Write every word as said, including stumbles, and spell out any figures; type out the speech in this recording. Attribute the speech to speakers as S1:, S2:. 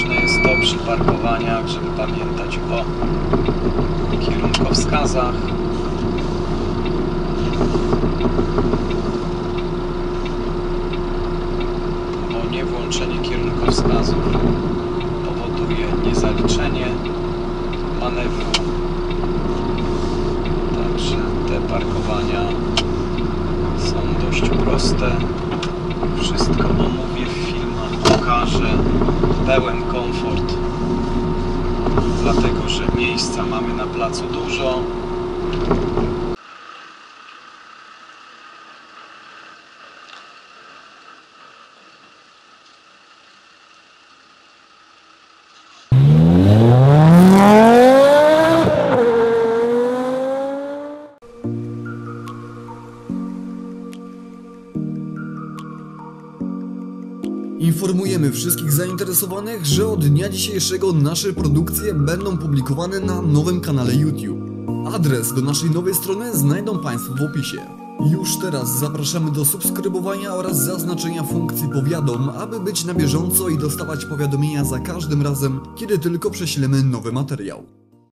S1: ważne jest to przy parkowaniach, żeby pamiętać o kierunkowskazach. Bo niewłączenie kierunkowskazów powoduje niezaliczenie manewru. Także te parkowania są dość proste. Wszystko omówię w filmach, pokażę. Pełen komfort, dlatego że miejsca mamy na placu dużo.
S2: Informujemy wszystkich zainteresowanych, że od dnia dzisiejszego nasze produkcje będą publikowane na nowym kanale YouTube. Adres do naszej nowej strony znajdą Państwo w opisie. Już teraz zapraszamy do subskrybowania oraz zaznaczenia funkcji powiadom, aby być na bieżąco i dostawać powiadomienia za każdym razem, kiedy tylko prześlemy nowy materiał.